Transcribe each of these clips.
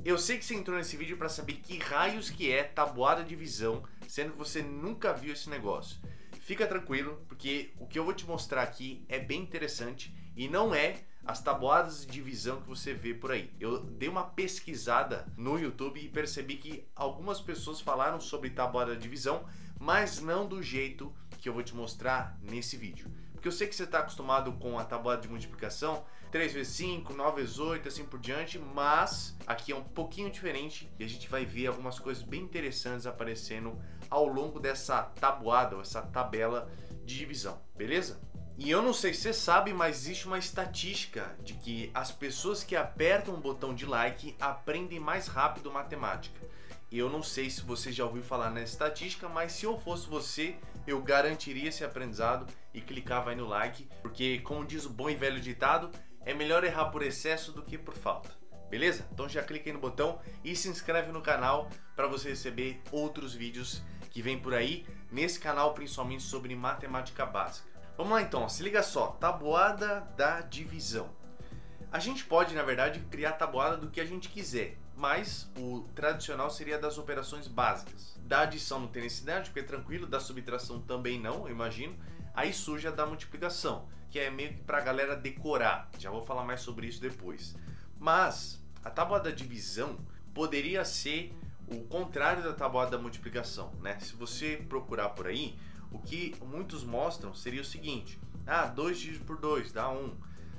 Eu sei que você entrou nesse vídeo para saber que raios que é tabuada de divisão, sendo que você nunca viu esse negócio. Fica tranquilo, porque o que eu vou te mostrar aqui é bem interessante e não é as tabuadas de divisão que você vê por aí. Eu dei uma pesquisada no YouTube e percebi que algumas pessoas falaram sobre tabuada de divisão, mas não do jeito que eu vou te mostrar nesse vídeo. Porque eu sei que você está acostumado com a tabuada de multiplicação, 3 vezes 5, 9 vezes 8, assim por diante, mas aqui é um pouquinho diferente e a gente vai ver algumas coisas bem interessantes aparecendo ao longo dessa tabuada, ou essa tabela de divisão, beleza? E eu não sei se você sabe, mas existe uma estatística de que as pessoas que apertam o botão de like aprendem mais rápido matemática. Eu não sei se você já ouviu falar nessa estatística, mas se eu fosse você, eu garantiria esse aprendizado e clicava aí no like, porque como diz o bom e velho ditado, é melhor errar por excesso do que por falta. Beleza? Então já clica aí no botão e se inscreve no canal para você receber outros vídeos que vem por aí, nesse canal principalmente sobre matemática básica. Vamos lá então, se liga só, tabuada da divisão. A gente pode, na verdade, criar tabuada do que a gente quiser, mas o tradicional seria das operações básicas. Da adição não tem necessidade, porque é tranquilo, da subtração também não, eu imagino. Aí surge a da multiplicação, que é meio que pra galera decorar, já vou falar mais sobre isso depois. Mas a tabuada da divisão poderia ser o contrário da tabuada da multiplicação, né? Se você procurar por aí, o que muitos mostram seria o seguinte: 2 dividido por 2 dá 1,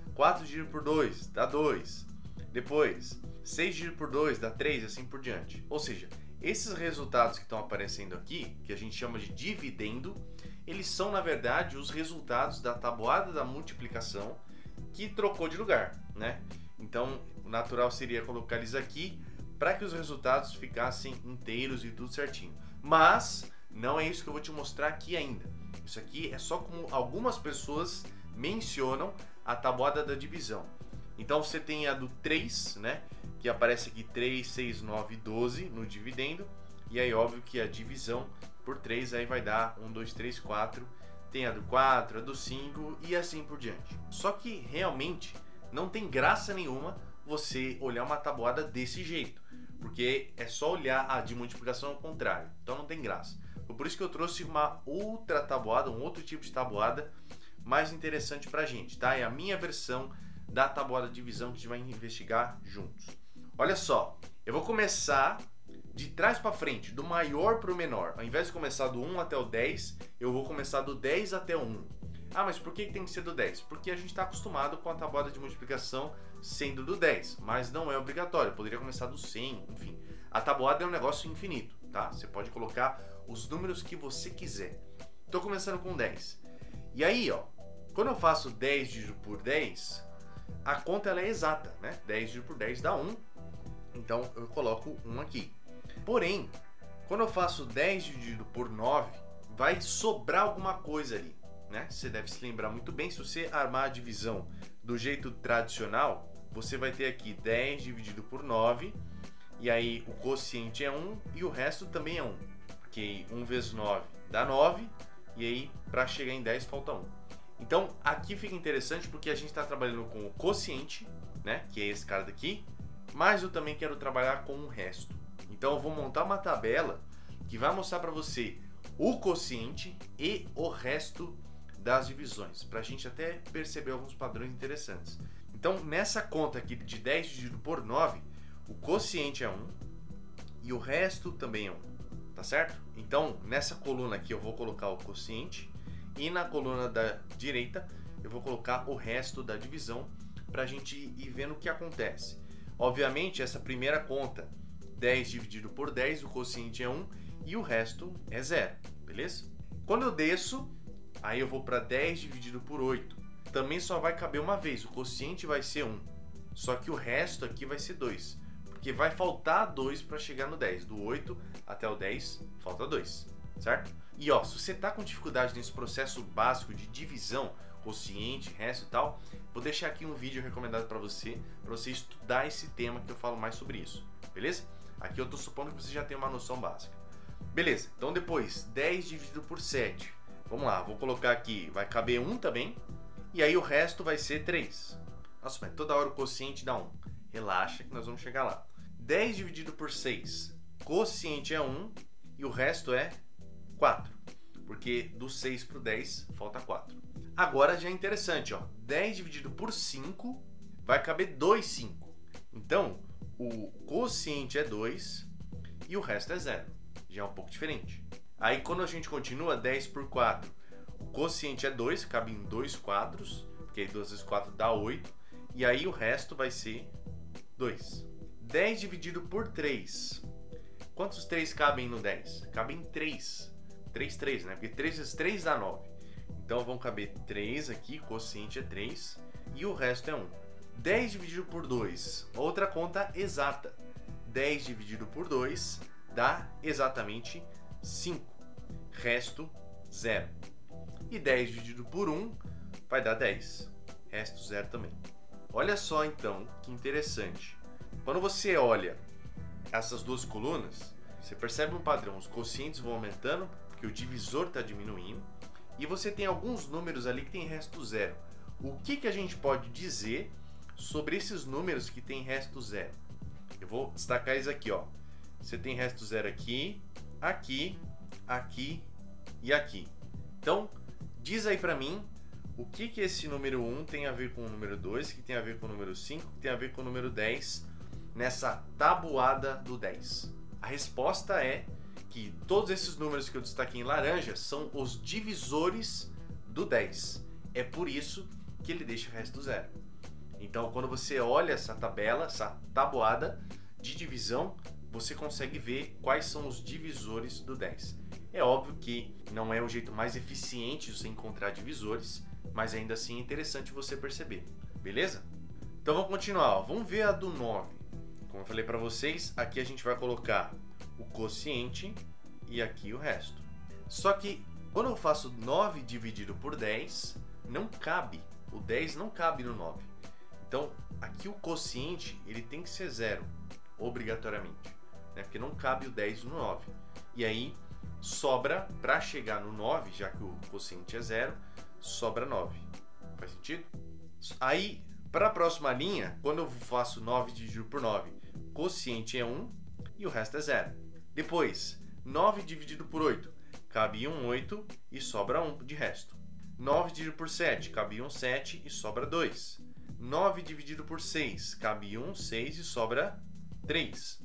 4 dividido por 2 dá 2, depois 6 dividido por 2 dá 3 e assim por diante. Ou seja, esses resultados que estão aparecendo aqui, que a gente chama de dividendo, eles são na verdade os resultados da tabuada da multiplicação que trocou de lugar, né? Então o natural seria colocar eles aqui para que os resultados ficassem inteiros e tudo certinho. Mas não é isso que eu vou te mostrar aqui ainda. Isso aqui é só como algumas pessoas mencionam a tabuada da divisão. Então você tem a do 3, né? Que aparece aqui 3, 6, 9, 12 no dividendo. E aí óbvio que a divisão por 3 aí vai dar 1, 2, 3, 4. Tem a do 4, a do 5 e assim por diante. Só que realmente não tem graça nenhuma você olhar uma tabuada desse jeito. Porque é só olhar a de multiplicação ao contrário. Então não tem graça. Por isso que eu trouxe uma outra tabuada, um outro tipo de tabuada mais interessante pra gente, tá? É a minha versão da tabuada de divisão que a gente vai investigar juntos. Olha só, eu vou começar de trás para frente, do maior para o menor. Ao invés de começar do 1 até o 10, eu vou começar do 10 até o 1. Mas por que tem que ser do 10? Porque a gente está acostumado com a tabuada de multiplicação sendo do 10, mas não é obrigatório, poderia começar do 100, enfim. A tabuada é um negócio infinito, tá? Você pode colocar os números que você quiser. Estou começando com 10. E aí, ó, quando eu faço 10 dividido por 10, a conta ela é exata, né? 10 dividido por 10 dá 1, então eu coloco 1 aqui. Porém, quando eu faço 10 dividido por 9, vai sobrar alguma coisa ali, né? Você deve se lembrar muito bem, se você armar a divisão do jeito tradicional, você vai ter aqui 10 dividido por 9, e aí o quociente é 1 e o resto também é 1. Porque 1 vezes 9 dá 9, e aí para chegar em 10 falta 1. Então aqui fica interessante porque a gente está trabalhando com o quociente, né, que é esse cara daqui, mas eu também quero trabalhar com o resto. Então eu vou montar uma tabela que vai mostrar para você o quociente e o resto das divisões, para a gente até perceber alguns padrões interessantes. Então nessa conta aqui de 10 dividido por 9, o quociente é 1 e o resto também é 1, tá certo? Então nessa coluna aqui eu vou colocar o quociente e na coluna da direita eu vou colocar o resto da divisão para a gente ir vendo o que acontece. Obviamente essa primeira conta, 10 dividido por 10, o quociente é 1 e o resto é 0, beleza? Quando eu desço, aí eu vou para 10 dividido por 8. Também só vai caber uma vez, o quociente vai ser 1. Só que o resto aqui vai ser 2. Porque vai faltar 2 para chegar no 10. Do 8 até o 10, falta 2, certo? E ó, se você está com dificuldade nesse processo básico de divisão, quociente, resto e tal, vou deixar aqui um vídeo recomendado para você estudar esse tema que eu falo mais sobre isso, beleza? Aqui eu estou supondo que você já tem uma noção básica. Beleza, então depois, 10 dividido por 7. Vamos lá, vou colocar aqui, vai caber 1 também, e aí o resto vai ser 3. Nossa, mas toda hora o quociente dá 1. Relaxa que nós vamos chegar lá. 10 dividido por 6, quociente é 1 e o resto é 4. Porque do 6 para o 10 falta 4. Agora já é interessante, ó. 10 dividido por 5 vai caber 2 5. Então, o quociente é 2 e o resto é 0. Já é um pouco diferente. Aí quando a gente continua, 10 por 4, o quociente é 2, cabe em 2 quadros, porque aí 2 vezes 4 dá 8. E aí o resto vai ser 2. 10 dividido por 3. Quantos 3 cabem no 10? Cabem 3. 3, né? Porque 3 vezes 3 dá 9. Então vão caber 3 aqui, quociente é 3. E o resto é 1. 10 dividido por 2. Outra conta exata. 10 dividido por 2 dá exatamente 5. Resto 0. E 10 dividido por 1 vai dar 10. Resto 0 também. Olha só então que interessante. Quando você olha essas duas colunas, você percebe um padrão. Os quocientes vão aumentando, porque o divisor está diminuindo. E você tem alguns números ali que tem resto 0. O que a gente pode dizer sobre esses números que tem resto 0? Eu vou destacar isso aqui, ó. Você tem resto 0 aqui, aqui, aqui e aqui. Então, diz aí pra mim o que esse número 1 tem a ver com o número 2, que tem a ver com o número 5, que tem a ver com o número 10 nessa tabuada do 10. A resposta é que todos esses números que eu destaquei em laranja são os divisores do 10. É por isso que ele deixa o resto 0. Então, quando você olha essa tabela, essa tabuada de divisão, você consegue ver quais são os divisores do 10. É óbvio que não é o jeito mais eficiente de você encontrar divisores, mas ainda assim é interessante você perceber, beleza? Então vamos continuar, ó. Vamos ver a do 9. Como eu falei para vocês, aqui a gente vai colocar o quociente e aqui o resto. Só que quando eu faço 9 dividido por 10, não cabe, o 10 não cabe no 9. Então aqui o quociente ele tem que ser 0, obrigatoriamente, né? Porque não cabe o 10 no 9. E aí sobra, para chegar no 9, já que o quociente é 0, sobra 9. Faz sentido? Aí, para a próxima linha, quando eu faço 9 dividido por 9, quociente é 1 e o resto é 0. Depois, 9 dividido por 8, cabe um 8 e sobra 1 de resto. 9 dividido por 7, cabe um 7 e sobra 2. 9 dividido por 6, cabe um 6 e sobra 3.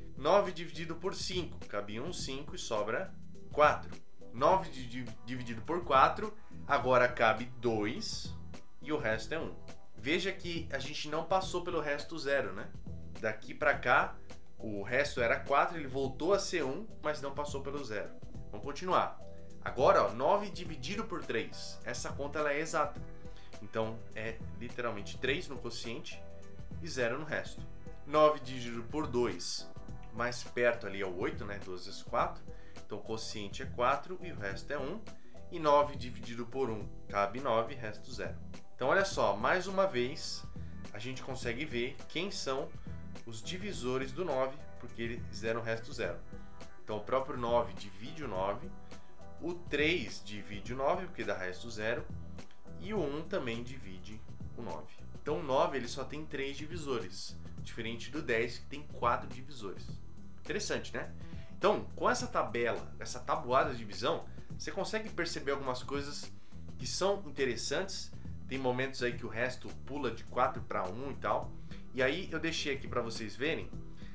9 dividido por 5, cabe um 5 e sobra 4. 9 dividido por 4, agora cabe 2 e o resto é 1. Veja que a gente não passou pelo resto 0, né? Daqui para cá, o resto era 4, ele voltou a ser 1, mas não passou pelo 0. Vamos continuar. Agora, ó, 9 dividido por 3. Essa conta ela é exata. Então, é literalmente 3 no quociente e 0 no resto. 9 dividido por 2, mais perto ali é o 8, né? 2 vezes 4. Então, o quociente é 4 e o resto é 1. E 9 dividido por 1 cabe 9, resto 0. Então, olha só, mais uma vez, a gente consegue ver quem são os divisores do 9, porque eles deram o resto 0. Então, o próprio 9 divide o 9, o 3 divide o 9, porque dá resto 0, e o 1 também divide o 9. Então, o 9 ele só tem 3 divisores, diferente do 10, que tem 4 divisores. Interessante, né? Então, com essa tabela, essa tabuada de divisão, você consegue perceber algumas coisas que são interessantes. Tem momentos aí que o resto pula de 4 para 1 e tal. E aí eu deixei aqui para vocês verem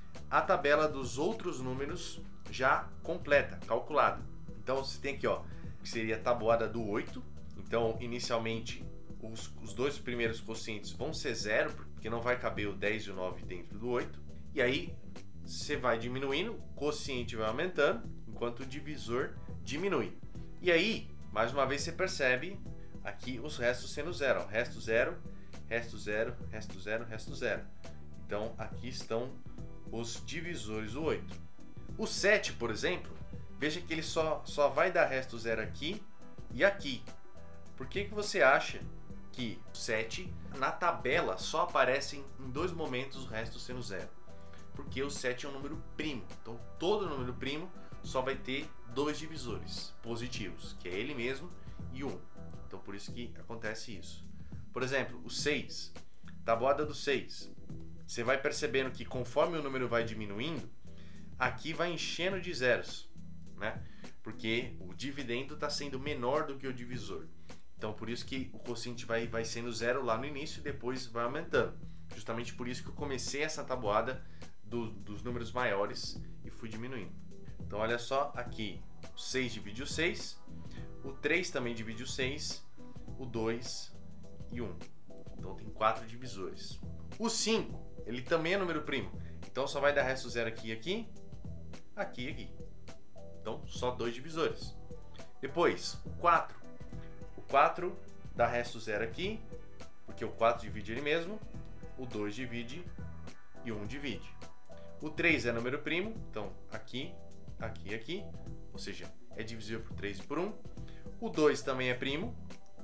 a tabela dos outros números já completa, calculada. Então você tem aqui, ó, que seria a tabuada do 8. Então, inicialmente, os dois primeiros quocientes vão ser 0, porque não vai caber o 10 e o 9 dentro do 8. E aí você vai diminuindo, o quociente vai aumentando, enquanto o divisor diminui. E aí, mais uma vez, você percebe aqui os restos sendo 0. Resto 0, resto 0, resto 0, resto 0. Então, aqui estão os divisores do 8. O 7, por exemplo, veja que ele só vai dar resto 0 aqui e aqui. Por que você acha que o 7, na tabela, só aparecem em dois momentos o resto sendo 0? Porque o 7 é um número primo. Então, todo número primo só vai ter dois divisores positivos, que é ele mesmo e 1. Então, por isso que acontece isso. Por exemplo, o 6, tabuada do 6. você vai percebendo que conforme o número vai diminuindo, aqui vai enchendo de zeros, né? Porque o dividendo está sendo menor do que o divisor. Então, por isso que o quociente vai sendo zero lá no início e depois vai aumentando. Justamente por isso que eu comecei essa tabuada dos números maiores e fui diminuindo. Então, olha só, aqui o 6 divide o 6, o 3 também divide o 6, o 2 e 1. Então, tem 4 divisores. O 5, ele também é número primo. Então, só vai dar resto zero aqui e aqui, aqui e aqui. Então, só 2 divisores. Depois, o 4. O 4 dá resto zero aqui, porque o 4 divide ele mesmo, o 2 divide e o 1 divide. O 3 é número primo, então aqui, aqui e aqui, ou seja, é divisível por 3 e por 1. O 2 também é primo,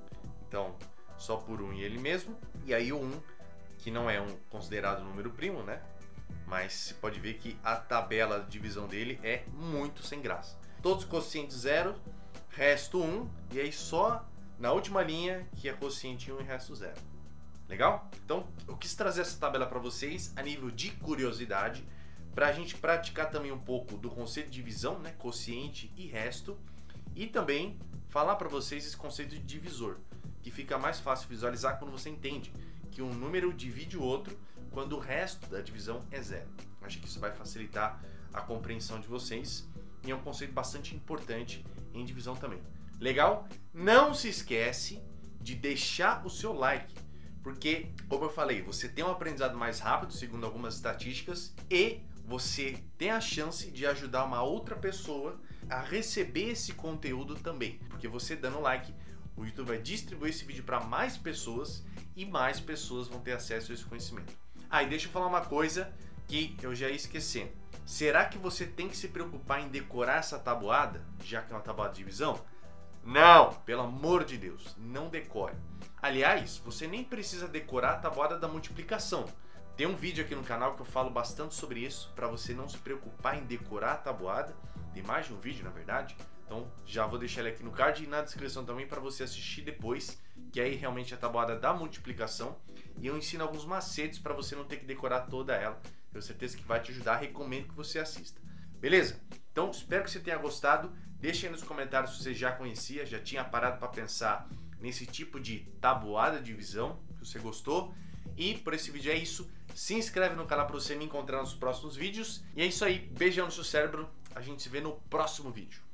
então só por 1 e ele mesmo. E aí o 1, que não é um considerado número primo, né? Mas você pode ver que a tabela de divisão dele é muito sem graça. Todos os quocientes 0, resto 1, e aí só na última linha que é quociente 1 e resto 0. Legal? Então, eu quis trazer essa tabela para vocês a nível de curiosidade, para a gente praticar também um pouco do conceito de divisão, né? Quociente e resto, e também falar para vocês esse conceito de divisor, que fica mais fácil visualizar quando você entende que um número divide o outro quando o resto da divisão é zero. Acho que isso vai facilitar a compreensão de vocês e é um conceito bastante importante em divisão também. Legal? Não se esquece de deixar o seu like, porque, como eu falei, você tem um aprendizado mais rápido, segundo algumas estatísticas, e você tem a chance de ajudar uma outra pessoa a receber esse conteúdo também, porque você dando like, o YouTube vai distribuir esse vídeo para mais pessoas e mais pessoas vão ter acesso a esse conhecimento. Ah, e deixa eu falar uma coisa que eu já ia esquecendo. Será que você tem que se preocupar em decorar essa tabuada, já que é uma tabuada de divisão? Não, pelo amor de Deus, não decore. Aliás, você nem precisa decorar a tabuada da multiplicação. Tem um vídeo aqui no canal que eu falo bastante sobre isso, para você não se preocupar em decorar a tabuada. Tem mais de um vídeo, na verdade. Então, já vou deixar ele aqui no card e na descrição também para você assistir depois, que aí realmente é a tabuada da multiplicação. E eu ensino alguns macetes para você não ter que decorar toda ela. Tenho certeza que vai te ajudar, recomendo que você assista. Beleza? Então, espero que você tenha gostado. Deixe aí nos comentários se você já conhecia, já tinha parado para pensar nesse tipo de tabuada de divisão, se você gostou. E por esse vídeo é isso. Se inscreve no canal para você me encontrar nos próximos vídeos. E é isso aí. Beijão no seu cérebro. A gente se vê no próximo vídeo.